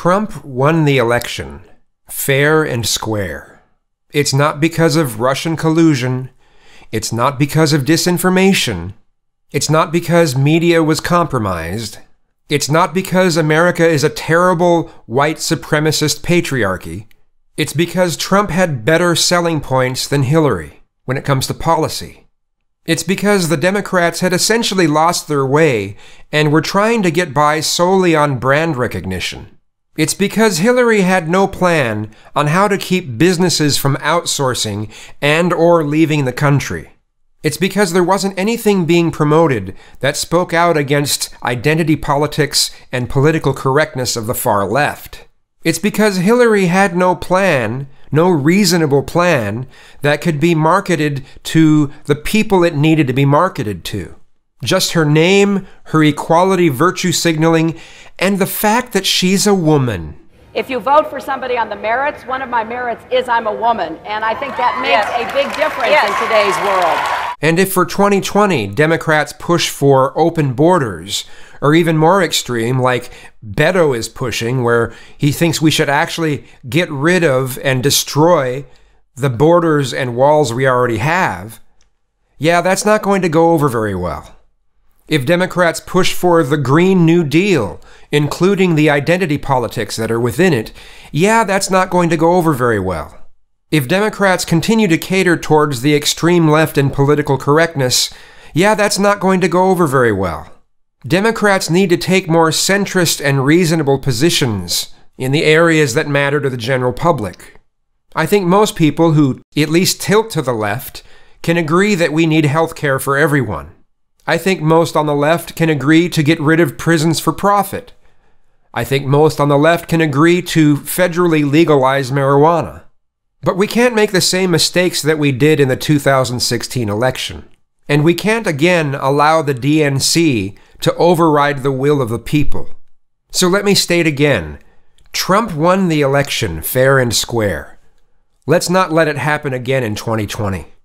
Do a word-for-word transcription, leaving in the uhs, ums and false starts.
Trump won the election, fair and square. It's not because of Russian collusion. It's not because of disinformation. It's not because media was compromised. It's not because America is a terrible white supremacist patriarchy. It's because Trump had better selling points than Hillary when it comes to policy. It's because the Democrats had essentially lost their way and were trying to get by solely on brand recognition. It's because Hillary had no plan on how to keep businesses from outsourcing and or leaving the country. It's because there wasn't anything being promoted that spoke out against identity politics and political correctness of the far left. It's because Hillary had no plan, no reasonable plan, that could be marketed to the people it needed to be marketed to. Just her name, her equality virtue signaling, and the fact that she's a woman. If you vote for somebody on the merits, one of my merits is I'm a woman, and I think that makes yes. a big difference yes. in today's world. And if for twenty twenty, Democrats push for open borders, or even more extreme, like Beto is pushing, where he thinks we should actually get rid of and destroy the borders and walls we already have, yeah, that's not going to go over very well. If Democrats push for the Green New Deal, including the identity politics that are within it, yeah, that's not going to go over very well. If Democrats continue to cater towards the extreme left and political correctness, yeah, that's not going to go over very well. Democrats need to take more centrist and reasonable positions in the areas that matter to the general public. I think most people who at least tilt to the left can agree that we need health care for everyone. I think most on the left can agree to get rid of prisons for profit. I think most on the left can agree to federally legalize marijuana. But we can't make the same mistakes that we did in the two thousand sixteen election. And we can't again allow the D N C to override the will of the people. So let me state again, Trump won the election fair and square. Let's not let it happen again in twenty twenty.